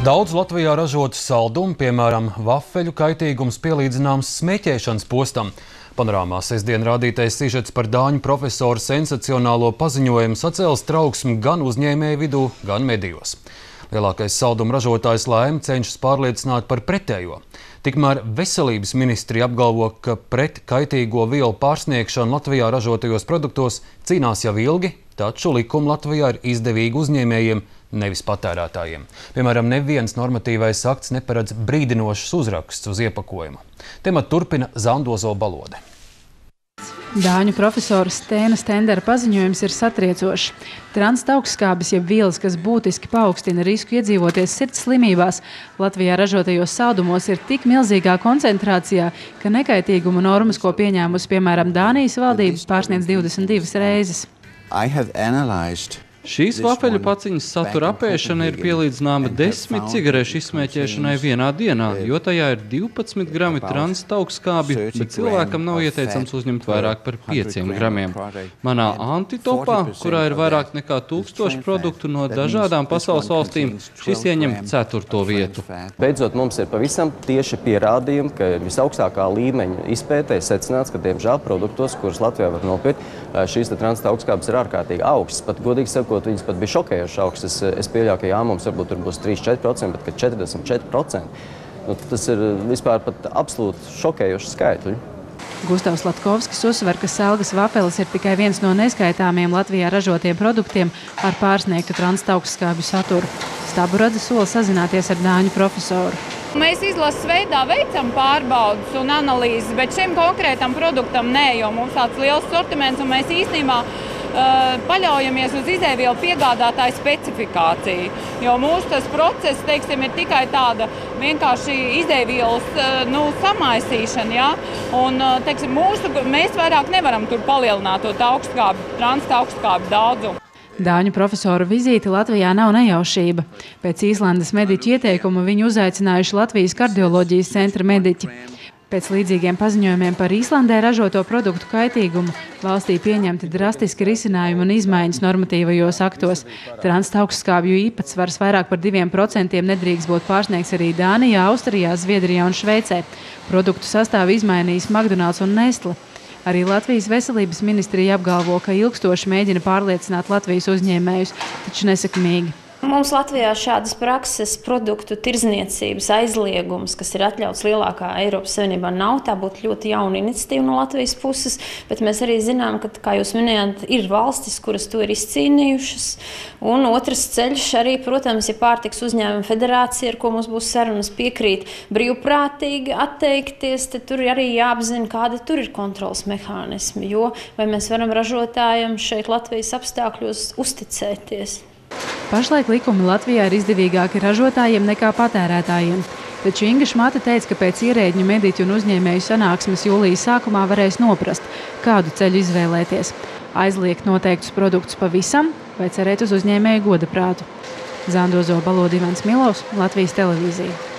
Daudz Latvijā ražotu saldumu, piemēram, vafeļu kaitīgums pielīdzināms smēķēšanas postam. Panorāmā sestdien rādītais sižets par dāņu profesoru sensacionālo paziņojumu sacēlis trauksmi gan uzņēmēju vidū, gan medijos. Lielākais saldumu ražotājs Laime cenšas pārliecināt par pretējo. Tikmēr veselības ministrija apgalvo, ka pret kaitīgo vielu pārsniegšanu Latvijā ražotajos produktos cīnās jau ilgi, taču likumi Latvijā ir izdevīgi uzņēmējiem, nevis patērētājiem. Piemēram, neviens normatīvais akts neparedz brīdinošus uzrakstus uz iepakojumu. Tematu turpina Zandozo Balode. Dāņu profesora Stēna Stendera paziņojums ir satriecošs. Transaugstskābes, jeb vielas, kas būtiski paaugstina risku iedzīvoties sirds slimībās, Latvijā ražotajos saldumos ir tik milzīgā koncentrācijā, ka nekaitīguma normas, ko pieņēmusi, piemēram, Dānijas valdības, pārsniedz 22 reizes. Šīs vafeļu paciņas satura apēšana ir pielīdzināma 10 cigarešu izsmēķēšanai vienā dienā, jo tajā ir 12 grami transaugstskābju, bet cilvēkam nav ieteicams uzņemt vairāk par 5 gramiem. Manā antitopā, kurā ir vairāk nekā 1000 produktu no dažādām pasaules valstīm, šis ieņem 4. vietu. Beidzot, mums ir pavisam tieši pierādījumi, ka visaugstākā līmeņa izpētē secināts, ka, diemžēl, produktos, kurus Latvijā var nopirkt, šīs transaugstskābes ir ārkārtīgi augstas. Pat godīgi sakot, viņas pat bija šokējoši augstas. Es pieļauju, ka jā, mums varbūt tur būs 3–4%, bet ka 44%. Tas ir vispār pat absolūti šokējoši skaitļi. Gustavs Latkovskis uzsver, ka selgas vafeles ir tikai viens no neskaitāmiem Latvijā ražotiem produktiem ar pārsniegtu transaugstskābju saturu. Staburada sola sazināties ar dāņu profesoru. Mēs izlases veidā veicam pārbaudas un analīzes, bet šim konkrētam produktam nē, jo mums tāds liels sortiments un mēs īstenībā paļaujamies uz izēvielu piegādātāju specifikāciju. Jo mūsu tas process, teiksim, ir tikai tāda vienkārši izēvielas samaisīšana. Ja? Un, teiksim, mēs vairāk nevaram tur palielināt to transaugstskābju daudzumu. Dāņu profesoru vizīte Latvijā nav nejaušība. Pēc Īslandes mediķu ieteikuma viņu uzaicinājuši Latvijas kardioloģijas centra mediķi. Pēc līdzīgiem paziņojumiem par Īslandē ražoto produktu kaitīgumu valstī pieņemti drastiski risinājumi un izmaiņas normatīvajos aktos. Transaugstskābju īpatsvars vairāk par 2% nedrīkst būt pārsniegts arī Dānijā, Austrijā, Zviedrijā un Šveicē. Produktu sastāvu izmainījis McDonald's un Nestle. Arī Latvijas veselības ministrija apgalvo, ka ilgstoši mēģina pārliecināt Latvijas uzņēmējus, taču nesekmīgi. Mums Latvijā šādas prakses produktu tirdzniecības aizliegums, kas ir atļauts lielākā Eiropas Savienībā, nav. Tā būtu ļoti jauna iniciatīva no Latvijas puses, bet mēs arī zinām, ka, kā jūs minējāt, ir valstis, kuras to ir izcīnījušas. Un otrs ceļš arī, protams, ir pārtiks uzņēmuma federācija, ar ko mums būs sarunas, piekrīt brīvprātīgi atteikties, tad tur arī jāapzina, kāda tur ir kontrolas mehānismi, jo vai mēs varam ražotājiem šeit Latvijas apstākļos uzticēties. Pašlaik likumi Latvijā ir izdevīgāki ražotājiem nekā patērētājiem. Taču Inga Šmata teica, ka pēc ierēģņu, mediķu un uzņēmēju sanāksmes jūlijas sākumā varēs noprast, kādu ceļu izvēlēties. Aizliegt noteiktus produktus pavisam vai cerēt uz uzņēmēju godaprātu. Zandozo Balode, Ivans Milovs, Latvijas televīzija.